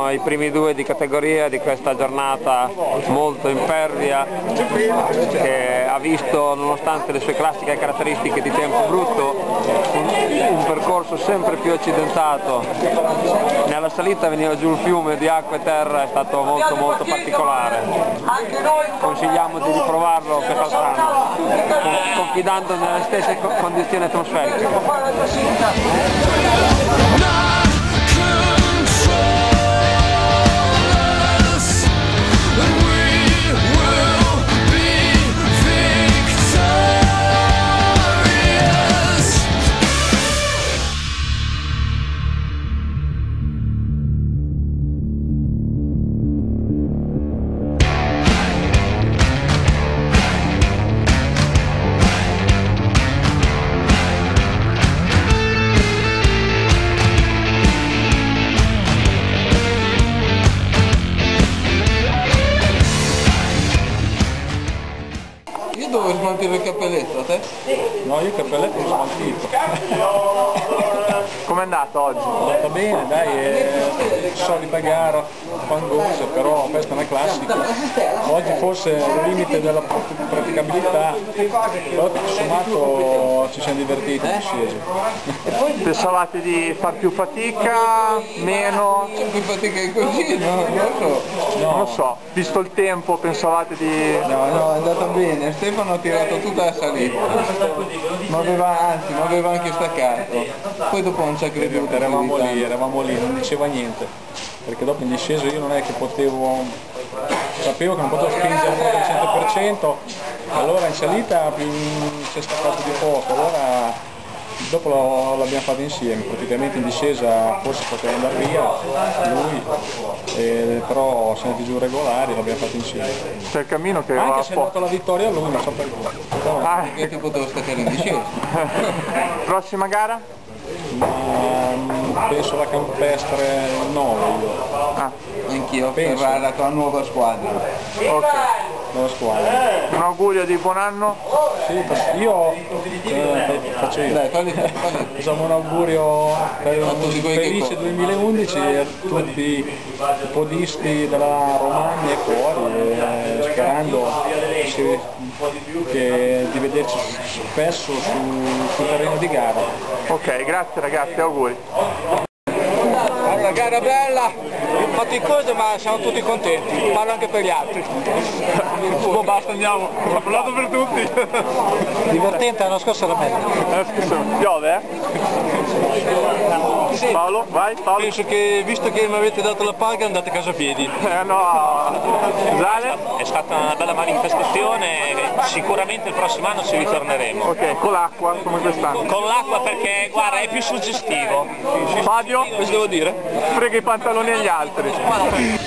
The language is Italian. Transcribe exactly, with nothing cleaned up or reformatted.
sono i primi due di categoria di questa giornata molto impervia, che ha visto, nonostante le sue classiche caratteristiche di tempo brutto, un, un percorso sempre più accidentato. Nella salita veniva giù un fiume di acqua e terra, è stato molto molto particolare. Consigliamo di riprovarlo quest'anno, confidando nelle stesse condizioni atmosferiche. Io dovevo smaltire il cappelletto, a te? No, io il cappelletto l'ho smaltito. Com'è andato oggi? È andata bene, dai, è solita gara, fangosa, però questa è una classica. Oggi forse è il limite della praticabilità, però tutto sommato ci siamo divertiti in discesa. Pensavate di far più fatica, meno? C'è più fatica di così, no? Non lo so. No. Non lo so, visto il tempo pensavate di... No, no, è andata bene, Stefano ha tirato tutta la salita, ma aveva, anzi, ma aveva anche staccato, poi dopo non ci ha creduto. Eravamo lì, eravamo lì, non diceva niente, perché dopo in discesa io non è che potevo, sapevo che non potevo spingere proprio al cento per cento, allora in salita si è staccato di poco, allora dopo l'abbiamo fatto insieme, praticamente in discesa forse poteva andare via lui, eh, però siamo andati giù regolari, l'abbiamo fatto insieme. C'è il cammino che anche va se è dato la vittoria a lui, non so perché. Ah, perché ti potevo staccare in discesa. Prossima gara? Ma penso la campestre nove io. Ah, anch'io, per la tua nuova squadra. Ok. Nuova squadra. Un augurio di buon anno? Sì, io eh, faccio io. Dai, falli, falli. Facciamo un augurio per un felice duemilaundici a tutti i podisti della Romagna e fuori, eh, sperando che, che di vederci spesso su, sul terreno di gara. Ok, grazie ragazzi, auguri. Allora, gara bella, fatti cose ma siamo tutti contenti, parlo anche per gli altri. Oh, basta, andiamo, ho parlato per tutti. Divertente, l'anno scorso era meglio. Eh, scusa, piove eh? Sì. Paolo, vai Paolo. Penso che visto che mi avete dato la paga andate a casa a piedi. Eh no, Zale? È stata una bella manifestazione, sicuramente il prossimo anno ci ritorneremo. Ok, con l'acqua come quest'anno. Con l'acqua perché guarda è più suggestivo. Fabio? Cosa devo dire? Frega i pantaloni agli altri.